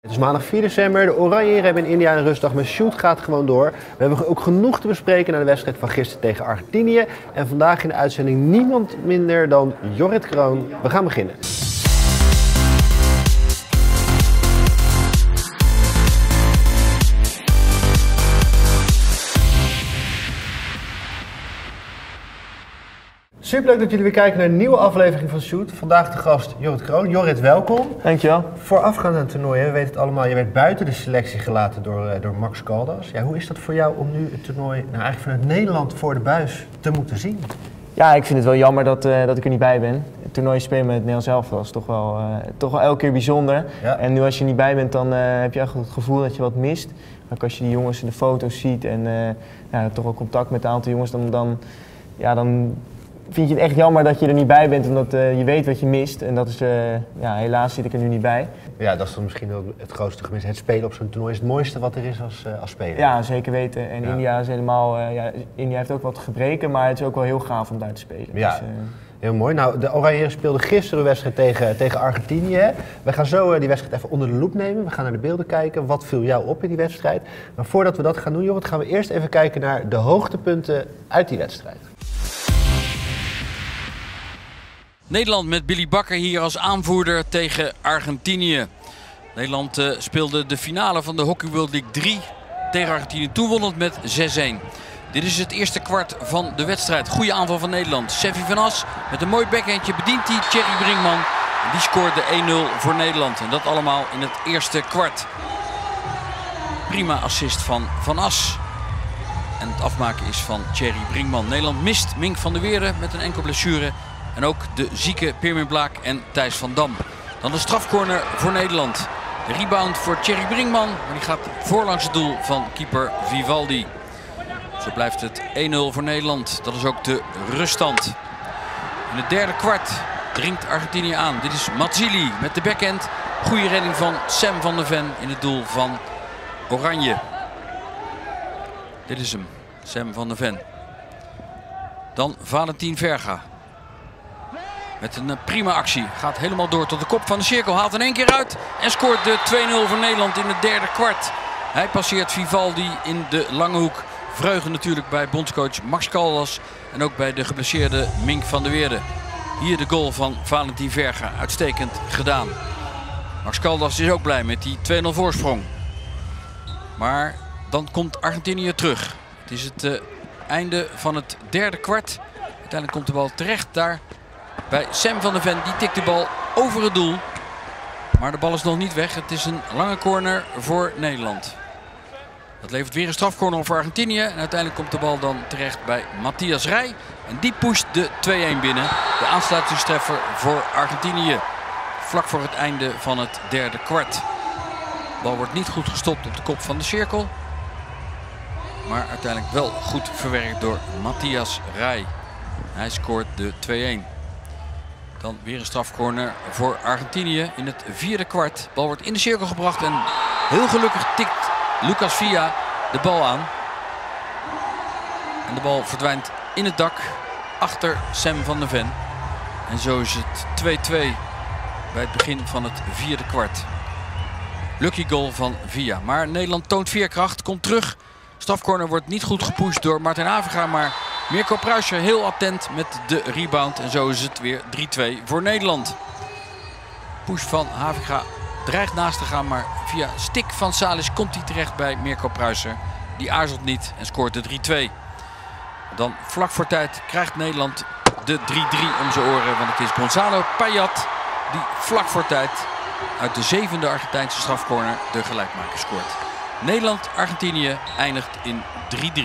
Het is maandag 4 december, de Oranjeren hebben in India een rustdag, maar shoot gaat gewoon door. We hebben ook genoeg te bespreken na de wedstrijd van gisteren tegen Argentinië. En vandaag in de uitzending niemand minder dan Jorrit Kroon. We gaan beginnen. Superleuk dat jullie weer kijken naar een nieuwe aflevering van Shoot. Vandaag de gast Jorrit Kroon. Jorrit, welkom. Dankjewel. Voorafgaand aan het toernooi, we weten het allemaal, je werd buiten de selectie gelaten door Max Caldas. Ja, hoe is dat voor jou om nu het toernooi eigenlijk vanuit Nederland voor de buis te moeten zien? Ja, ik vind het wel jammer dat ik er niet bij ben. Het toernooi spelen met het Nederlands elftal is toch wel elke keer bijzonder. Ja. En nu als je er niet bij bent, dan heb je echt het gevoel dat je wat mist. Maar als je die jongens in de foto's ziet en toch ook contact met een aantal jongens, dan vind je het echt jammer dat je er niet bij bent, omdat je weet wat je mist. En dat is, helaas zit ik er nu niet bij. Ja, dat is dan misschien wel het grootste gemis. Het spelen op zo'n toernooi is het mooiste wat er is als speler. Ja, zeker weten. En ja. India is helemaal, India heeft ook wat gebreken, maar het is ook wel heel gaaf om daar te spelen. Ja. Dus, heel mooi. Nou, de Oranjeren speelden gisteren een wedstrijd tegen Argentinië. We gaan zo die wedstrijd even onder de loep nemen. We gaan naar de beelden kijken. Wat viel jou op in die wedstrijd? Maar voordat we dat gaan doen, Jorrit, gaan we eerst even kijken naar de hoogtepunten uit die wedstrijd. Nederland met Billy Bakker hier als aanvoerder tegen Argentinië. Nederland speelde de finale van de Hockey World League 3 tegen Argentinië. Toen won het met 6-1. Dit is het eerste kwart van de wedstrijd. Goede aanval van Nederland. Seffi van As met een mooi backhandje bedient hij Thierry Brinkman. En die scoort de 1-0 voor Nederland. En dat allemaal in het eerste kwart. Prima assist van As. En het afmaken is van Thierry Brinkman. Nederland mist Mink van der Weerde met een enkel blessure. En ook de zieke Pirmin Blaak en Thijs van Dam. Dan de strafcorner voor Nederland. De rebound voor Thierry Brinkman. Maar die gaat voorlangs het doel van keeper Vivaldi. Zo blijft het 1-0 voor Nederland. Dat is ook de ruststand. In het derde kwart dringt Argentinië aan. Dit is Mazzilli met de backhand. Goede redding van Sam van der Ven in het doel van Oranje. Dit is hem, Sam van der Ven. Dan Valentin Verga. Met een prima actie. Gaat helemaal door tot de kop van de cirkel. Haalt in één keer uit. En scoort de 2-0 voor Nederland in het derde kwart. Hij passeert Vivaldi in de lange hoek. Vreugde natuurlijk bij bondscoach Max Caldas. En ook bij de geblesseerde Mink van der Weerde. Hier de goal van Valentin Verga. Uitstekend gedaan. Max Caldas is ook blij met die 2-0 voorsprong. Maar dan komt Argentinië terug. Het is het einde van het derde kwart. Uiteindelijk komt de bal terecht daar bij Sam van der Ven. Die tikt de bal over het doel. Maar de bal is nog niet weg. Het is een lange corner voor Nederland. Dat levert weer een strafcorner voor Argentinië. En uiteindelijk komt de bal dan terecht bij Matthias Rij. En die pusht de 2-1 binnen. De aansluitingstreffer voor Argentinië. Vlak voor het einde van het derde kwart. De bal wordt niet goed gestopt op de kop van de cirkel. Maar uiteindelijk wel goed verwerkt door Matthias Rij. Hij scoort de 2-1. Dan weer een strafcorner voor Argentinië in het vierde kwart. De bal wordt in de cirkel gebracht en heel gelukkig tikt Lucas Villa de bal aan. En de bal verdwijnt in het dak achter Sam van der Ven. En zo is het 2-2 bij het begin van het vierde kwart. Lucky goal van Villa. Maar Nederland toont veerkracht, komt terug. Strafcorner wordt niet goed gepusht door Martin Haviga, maar Mirko Pruischer heel attent met de rebound. En zo is het weer 3-2 voor Nederland. Push van Haviga dreigt naast te gaan, maar via stick van Salis komt hij terecht bij Mirko Pruischer. Die aarzelt niet en scoort de 3-2. Dan vlak voor tijd krijgt Nederland de 3-3 om zijn oren. Want het is Gonzalo Payat die vlak voor tijd uit de zevende Argentijnse strafcorner de gelijkmaker scoort. Nederland-Argentinië eindigt in 3-3.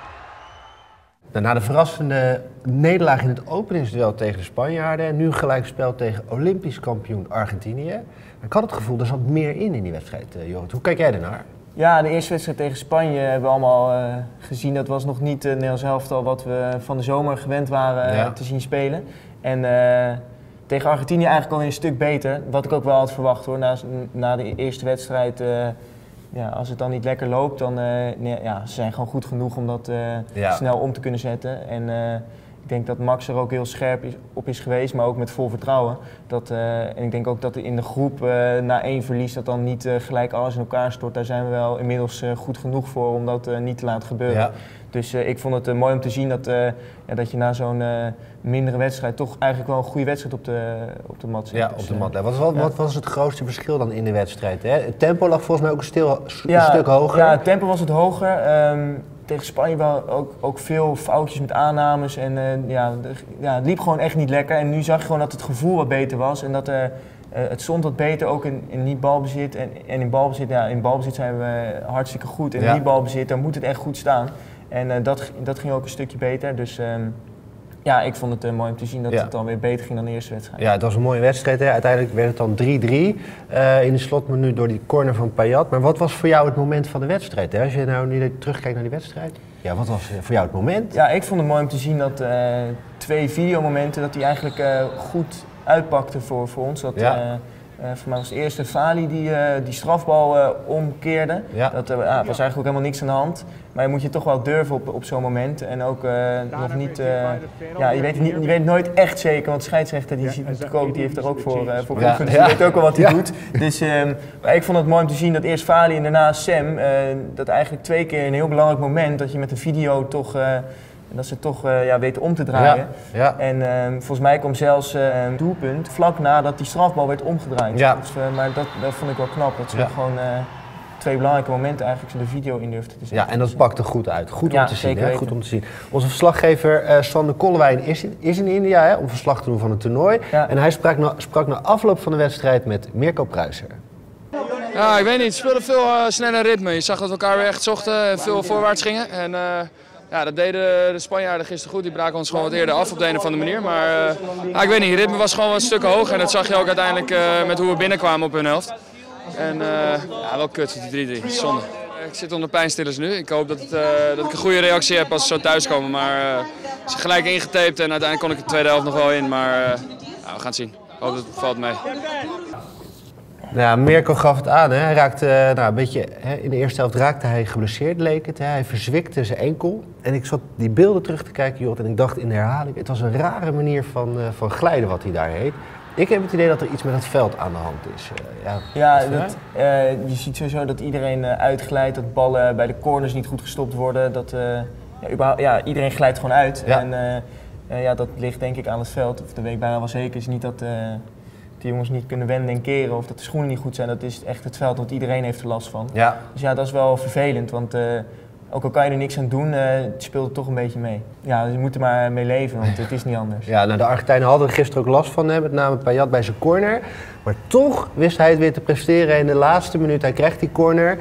Na de verrassende nederlaag in het openingsduel tegen de Spanjaarden en nu een gelijkspel tegen Olympisch kampioen Argentinië. Ik had het gevoel, er zat meer in die wedstrijd, Jorrit. Hoe kijk jij ernaar? Ja, de eerste wedstrijd tegen Spanje hebben we allemaal gezien. Dat was nog niet het Nederlands elftal wat we van de zomer gewend waren te zien spelen. En tegen Argentinië eigenlijk al een stuk beter. Wat ik ook wel had verwacht hoor, na de eerste wedstrijd. Als het dan niet lekker loopt, dan ze zijn gewoon goed genoeg om dat snel om te kunnen zetten. En Ik denk dat Max er ook heel scherp op is geweest, maar ook met vol vertrouwen. En ik denk ook dat in de groep na 1 verlies dat dan niet gelijk alles in elkaar stort. Daar zijn we wel inmiddels goed genoeg voor om dat niet te laten gebeuren. Ja. Dus ik vond het mooi om te zien dat je na zo'n mindere wedstrijd toch eigenlijk wel een goede wedstrijd op de mat zit. Ja, op de mat. Wat was het grootste verschil dan in de wedstrijd? Hè? Het tempo lag volgens mij ook een stuk hoger. Ja, het tempo was het hoger. Tegen Spanje wel ook veel foutjes met aannames en het liep gewoon echt niet lekker. En nu zag je gewoon dat het gevoel wat beter was en dat het stond wat beter ook in niet-balbezit. En in balbezit, in balbezit zijn we hartstikke goed. En in niet-balbezit, dan moet het echt goed staan. En dat ging ook een stukje beter. Dus ik vond het mooi om te zien dat het dan weer beter ging dan de eerste wedstrijd. Ja, het was een mooie wedstrijd. Hè? Uiteindelijk werd het dan 3-3 in de slotminuut door die corner van Payet. Maar wat was voor jou het moment van de wedstrijd? Hè? Als je nou nu terugkijkt naar die wedstrijd. Ja, wat was voor jou het moment? Ja, ik vond het mooi om te zien dat 2 videomomenten dat die eigenlijk goed uitpakten voor ons. Voor mij was het eerste Fali die strafbal omkeerde. Ja. Dat was eigenlijk ook helemaal niks aan de hand. Maar je moet je toch wel durven op zo'n moment. En ook nog niet... je weet het nooit echt zeker, want de scheidsrechter die heeft er ook voor geoefend. Dus die weet ook wel wat hij doet. Dus ik vond het mooi om te zien dat eerst Fali en daarna Sam... dat eigenlijk 2 keer een heel belangrijk moment dat je met een video toch... dat ze toch weten om te draaien. Ja, ja. En volgens mij kwam zelfs een doelpunt vlak nadat die strafbal werd omgedraaid. Ja. Dus, maar dat vond ik wel knap. Dat ze gewoon 2 belangrijke momenten eigenlijk de video in durfden te zetten. Ja, en dat pakte goed uit. Goed om te zien. Hè? Goed om te zien. Onze verslaggever Sander Kollewijn is in India om verslag te doen van het toernooi. Ja. En hij sprak na afloop van de wedstrijd met Mirko Pruijser. Ja, ik weet niet. Het speelde veel sneller ritme. Je zag dat we elkaar weer echt zochten en veel voorwaarts gingen. En, dat deden de Spanjaarden gisteren goed. Die braken ons gewoon wat eerder af op de een of andere manier. Maar ik weet niet, het ritme was gewoon wat stukken hoger. En dat zag je ook uiteindelijk met hoe we binnenkwamen op hun helft. En wel kut, die 3-3. Zonde. Ik zit onder pijnstillers nu. Ik hoop dat ik een goede reactie heb als ze zo thuiskomen. Maar ze gelijk ingetaped en uiteindelijk kon ik de tweede helft nog wel in. Maar we gaan het zien. Ik hoop dat het valt mee. Nou, Mirko gaf het aan. Hè. Hij raakte een beetje, in de eerste helft raakte hij geblesseerd, leek het. Hè. Hij verzwikte zijn enkel. En ik zat die beelden terug te kijken, joh, en ik dacht in de herhaling, het was een rare manier van glijden wat hij daar heet. Ik heb het idee dat er iets met het veld aan de hand is. Je ziet sowieso dat iedereen uitglijdt, dat ballen bij de corners niet goed gestopt worden. Iedereen glijdt gewoon uit. Ja. En dat ligt denk ik aan het veld. Of dat weet ik bijna wel zeker. Is niet dat de jongens niet kunnen wenden en keren of dat de schoenen niet goed zijn. Dat is echt het veld, want iedereen heeft er last van. Ja. Dus dat is wel vervelend, want ook al kan je er niks aan doen, het speelt er toch een beetje mee. Ja, dus je moet er maar mee leven, want het is niet anders. Ja, de Argentijnen hadden er gisteren ook last van, met name Payet bij zijn corner. Maar toch wist hij het weer te presteren in de laatste minuut. Hij krijgt die corner.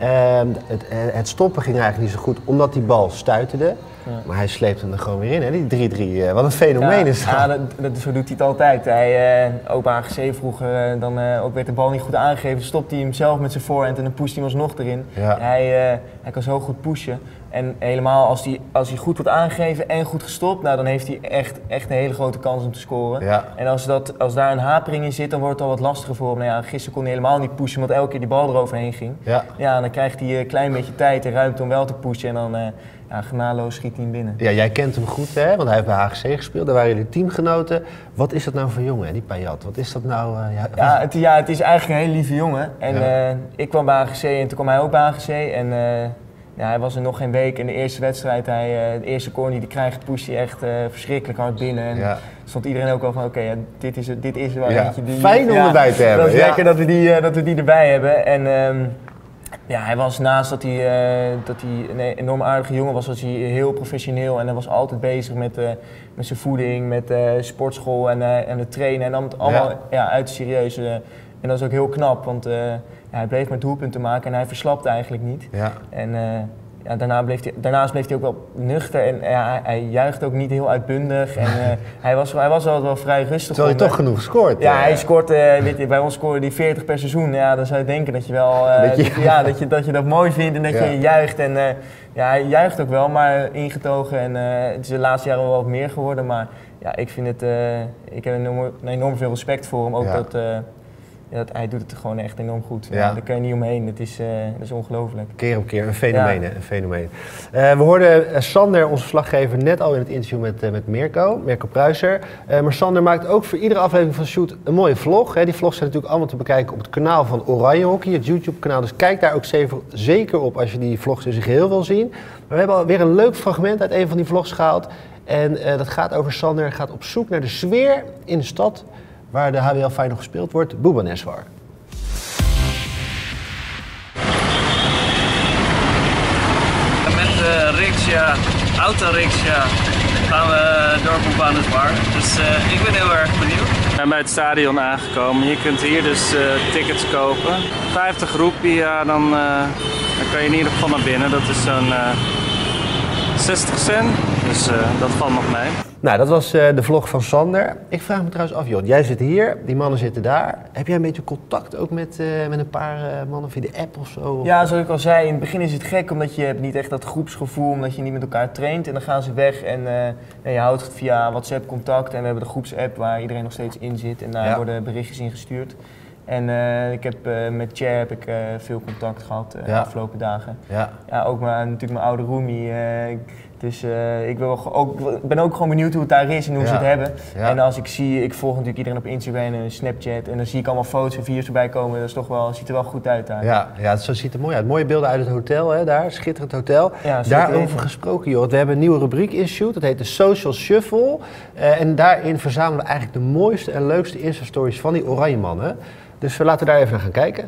Het stoppen ging eigenlijk niet zo goed, omdat die bal stuiterde. Ja. Maar hij sleept hem er gewoon weer in, hè? Die 3-3. Wat een fenomeen is dat. Ja, zo doet hij het altijd. Ook bij AGC vroeger, dan ook werd de bal niet goed aangegeven. Stopt hij hem zelf met zijn voorhand en dan pusht hij hem alsnog erin. Ja. Hij kan zo goed pushen. En helemaal als hij goed wordt aangegeven en goed gestopt, dan heeft hij echt een hele grote kans om te scoren. Ja. En als daar een hapering in zit, dan wordt het al wat lastiger voor hem. Gisteren kon hij helemaal niet pushen, omdat elke keer die bal eroverheen ging. Ja, dan krijgt hij een klein beetje tijd en ruimte om wel te pushen. En dan genadeloos schiet hij hem binnen. Ja, jij kent hem goed, hè? Want hij heeft bij HGC gespeeld. Daar waren jullie teamgenoten. Wat is dat nou voor jongen, hè, die Payet? Wat is dat nou? Het is eigenlijk een hele lieve jongen. En ik kwam bij HGC en toen kwam hij ook bij HGC. En hij was er nog geen week. In de eerste wedstrijd, de eerste corner die hij krijgt, pusht hij echt verschrikkelijk hard binnen. En stond iedereen ook wel van, dit is wel eentje die... Fijn om erbij te hebben. Dat is lekker dat we die erbij hebben. En hij was naast dat hij een enorm aardige jongen was hij heel professioneel. En hij was altijd bezig met zijn voeding, met sportschool en het trainen. En dan het allemaal uit serieus. En dat is ook heel knap, want hij bleef maar doelpunten maken en hij verslapte eigenlijk niet. Ja. En daarnaast bleef hij ook wel nuchter en hij juicht ook niet heel uitbundig. En hij was altijd wel vrij rustig. Terwijl hij toch genoeg scoort. Ja, hij scoort, bij ons scoorde hij 40 per seizoen. Ja, dan zou je denken dat je wel dat je dat mooi vindt en dat je juicht. En hij juicht ook wel, maar ingetogen. En het is de laatste jaren wel wat meer geworden. Maar ik vind het, ik heb enorm veel respect voor hem. Ook hij doet het gewoon echt enorm goed. Ja. Daar kun je niet omheen, dat is ongelooflijk. Keer op keer, een fenomeen. Een fenomeen. We hoorden Sander, onze verslaggever, net al in het interview met Mirko Pruijser. Maar Sander maakt ook voor iedere aflevering van Shoot een mooie vlog. Die vlogs zijn natuurlijk allemaal te bekijken op het kanaal van Oranje Hockey, het YouTube-kanaal. Dus kijk daar ook zeker op als je die vlogs in zijn geheel wil zien. Maar we hebben alweer een leuk fragment uit een van die vlogs gehaald. En dat gaat over Sander, gaat op zoek naar de sfeer in de stad waar de HBL Final gespeeld wordt, Bhubaneswar. Met de rickshaw, autorickshaw, gaan we door Bhubaneswar. Dus ik ben heel erg benieuwd. We zijn bij het stadion aangekomen. Je kunt hier dus tickets kopen. 50 roepie, ja, dan kan je in ieder geval naar binnen. Dat is zo'n 60 cent, dus dat valt nog mee. Nou, dat was de vlog van Sander. Ik vraag me trouwens af, joh, jij zit hier, die mannen zitten daar. Heb jij een beetje contact ook met een paar mannen via de app of zo? Ja, zoals ik al zei, in het begin is het gek omdat je hebt niet echt dat groepsgevoel, omdat je niet met elkaar traint. En dan gaan ze weg en je houdt het via WhatsApp contact. En we hebben de groepsapp waar iedereen nog steeds in zit en daar worden berichtjes in gestuurd. En ik heb met Chair heb ik veel contact gehad de afgelopen dagen. Ja, ook natuurlijk mijn oude roomie. Dus ik ben ook gewoon benieuwd hoe het daar is en hoe ze het hebben. Ja. En als ik volg natuurlijk iedereen op Instagram en Snapchat en dan zie ik allemaal foto's en video's erbij komen. Dat is toch wel, ziet er wel goed uit daar. Ja, zo ziet het mooi uit. Mooie beelden uit het hotel, hè, daar, schitterend hotel. Ja, daarover gesproken, joh. We hebben een nieuwe rubriek in Shoot, dat heet de Social Shuffle. En daarin verzamelen we eigenlijk de mooiste en leukste Insta-stories van die Oranje mannen. Dus laten we daar even naar gaan kijken.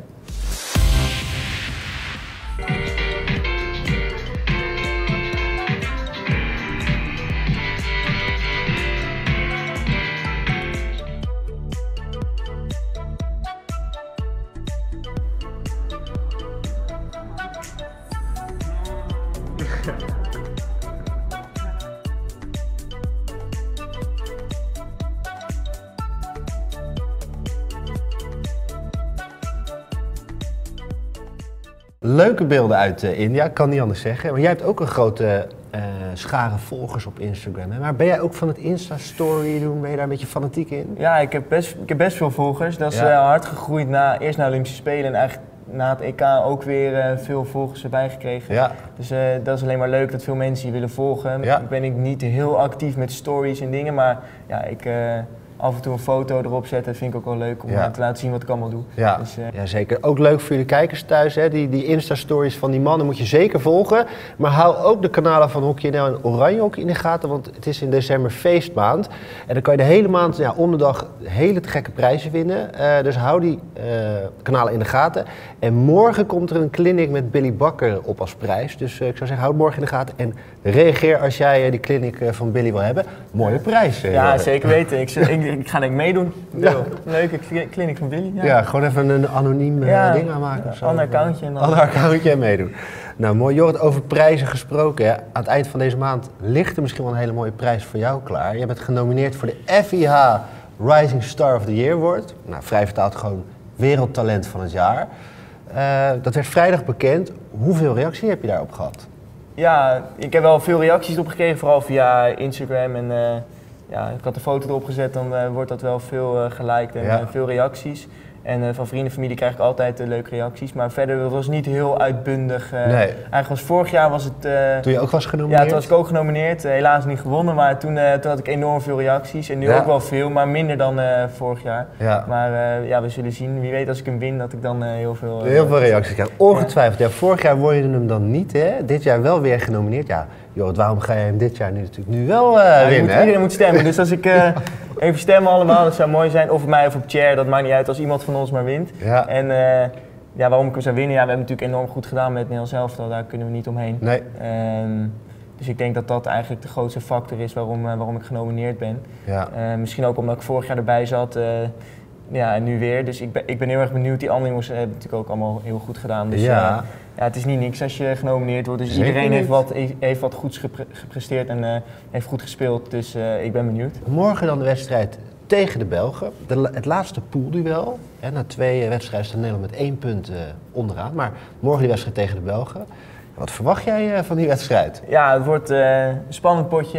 Leuke beelden uit India, kan niet anders zeggen. Maar jij hebt ook een grote schare volgers op Instagram. Hè? Maar ben jij ook van het Insta-story doen? Ben je daar een beetje fanatiek in? Ja, ik heb best veel volgers. Dat is hard gegroeid eerst na Olympische Spelen en eigenlijk na het EK ook weer veel volgers erbij gekregen. Ja. Dus dat is alleen maar leuk dat veel mensen je willen volgen. Ja. Ben ik niet heel actief met stories en dingen, maar ja, ik af en toe een foto erop zetten vind ik ook wel leuk om te laten zien wat ik allemaal doe. Ja. Dus, ja, zeker. Ook leuk voor jullie kijkers thuis. Hè? Die Insta-stories van die mannen moet je zeker volgen. Maar hou ook de kanalen van Hockey NL en Oranje Hockey in de gaten, want het is in december feestmaand. En dan kan je de hele maand, om de dag, hele te gekke prijzen winnen. Dus hou die kanalen in de gaten. En morgen komt er een clinic met Billy Bakker op als prijs. Dus ik zou zeggen, hou het morgen in de gaten. En reageer als jij die clinic van Billy wil hebben. Mooie prijs. Ja, zeker weten. Ik ga denk ik meedoen. Ja. Leuke clinic van Billy. Ja, gewoon even een anoniem ding aanmaken. Of zo. Ander accountje. Ander accountje en meedoen. Nou, mooi. Jorrit, over prijzen gesproken. Hè. Aan het eind van deze maand ligt er misschien wel een hele mooie prijs voor jou klaar. Je bent genomineerd voor de FIH Rising Star of the Year Award. Nou, vrij vertaald gewoon wereldtalent van het jaar. Dat werd vrijdag bekend. Hoeveel reactie heb je daarop gehad? Ja, ik heb wel veel reacties op gekregen, vooral via Instagram. En ik had de foto erop gezet, dan wordt dat wel veel geliked en veel reacties. En van vrienden en familie krijg ik altijd leuke reacties. Maar verder was het niet heel uitbundig. Eigenlijk was vorig jaar was het... toen je ook was genomineerd? Ja, toen was ik ook genomineerd. Helaas niet gewonnen, maar toen had ik enorm veel reacties. En nu ook wel veel, maar minder dan vorig jaar. Ja. Maar we zullen zien. Wie weet als ik hem win, dat ik dan heel veel... heel veel reacties krijg. Ongetwijfeld. Ja, vorig jaar word je hem dan niet, hè? Dit jaar wel weer genomineerd. Ja, Jorrit, waarom ga je hem dit jaar nu wel winnen? Iedereen moet stemmen. Dus als ik even stemmen allemaal, dat zou mooi zijn. Of op mij of op Chair, dat maakt niet uit als iemand van ons maar wint. Ja. En waarom ik hem zou winnen? Ja, we hebben natuurlijk enorm goed gedaan met het Nederlands elftal. Daar kunnen we niet omheen. Nee. Dus ik denk dat dat eigenlijk de grootste factor is waarom ik genomineerd ben. Ja. Misschien ook omdat ik vorig jaar erbij zat. En nu weer. Dus ik ben heel erg benieuwd. Die andere jongens hebben natuurlijk ook allemaal heel goed gedaan. Dus het is niet niks als je genomineerd wordt. Dus iedereen heeft wat goeds gepresteerd en heeft goed gespeeld. Dus ik ben benieuwd. Morgen dan de wedstrijd tegen de Belgen. Het laatste poolduel. Na 2 wedstrijden staat Nederland met 1 punt onderaan. Maar morgen die wedstrijd tegen de Belgen. Wat verwacht jij van die wedstrijd? Ja, het wordt een spannend potje.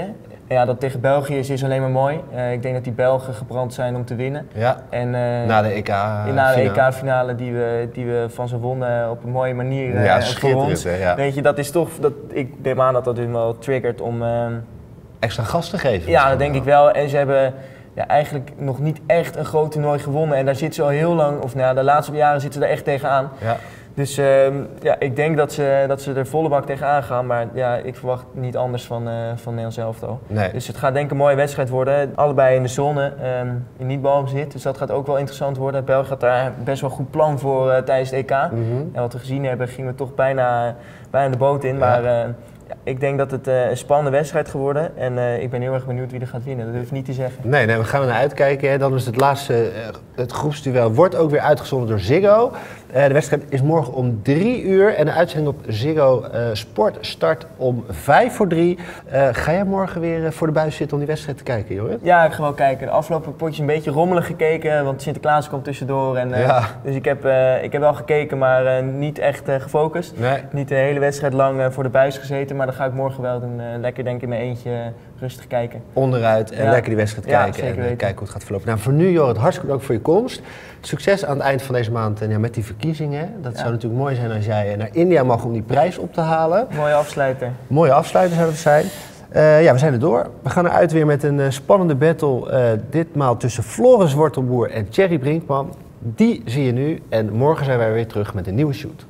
En ja, dat tegen België is alleen maar mooi. Ik denk dat die Belgen gebrand zijn om te winnen. Ja, en, na de EK-finale die we van ze wonnen op een mooie manier. Ja, voor ons. Ja. Weet je, dat is toch, ik neem aan dat hun wel triggert om... extra gas te geven. Ja, dat denk ik wel. En ze hebben eigenlijk nog niet echt een groot toernooi gewonnen. En daar zitten ze al heel lang, of de laatste jaren zitten ze er echt tegenaan. Ja. Dus ik denk dat ze er volle bak tegenaan gaan. Maar ja, ik verwacht niet anders van Nederland elftal. Nee. Dus het gaat denk ik een mooie wedstrijd worden. Allebei in de zone, in niet balbezit. Dus dat gaat ook wel interessant worden. België had daar best wel een goed plan voor tijdens het EK. En wat we gezien hebben, gingen we toch bijna de boot in. Maar ik denk dat het een spannende wedstrijd geworden. En ik ben heel erg benieuwd wie er gaat winnen. Dat durf ik niet te zeggen. Nee, we gaan er naar uitkijken. Hè. Dan is het laatste, het groepsduel wordt ook weer uitgezonden door Ziggo. De wedstrijd is morgen om 3 uur en de uitzending op Ziggo Sport start om 2:55. Ga jij morgen weer voor de buis zitten om die wedstrijd te kijken, Jorrit? Ja, ik ga wel kijken. De afgelopen potjes een beetje rommelig gekeken, want Sinterklaas komt tussendoor. En, dus ik heb wel gekeken, maar niet echt gefocust. Nee. Niet de hele wedstrijd lang voor de buis gezeten, maar dat ga ik morgen wel doen. Lekker denk ik in mijn eentje rustig kijken. Onderuit en lekker die wedstrijd kijken en kijken hoe het gaat verlopen. Nou, voor nu, Jorrit, hartstikke bedankt voor je komst. Succes aan het eind van deze maand met die verkiezingen. Dat zou natuurlijk mooi zijn als jij naar India mag om die prijs op te halen. Mooie afsluiter. Mooie afsluiter zou dat zijn. We zijn er door. We gaan eruit weer met een spannende battle. Ditmaal tussen Floris Wortelboer en Thierry Brinkman. Die zie je nu. En morgen zijn wij weer terug met een nieuwe shoot.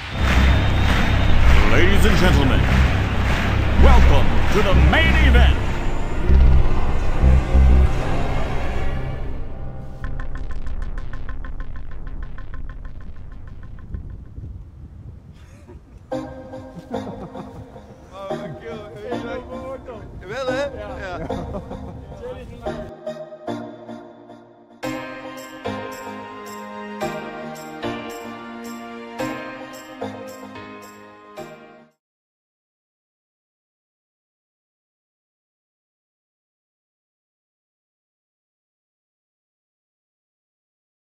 Ladies and gentlemen, welcome to the main event.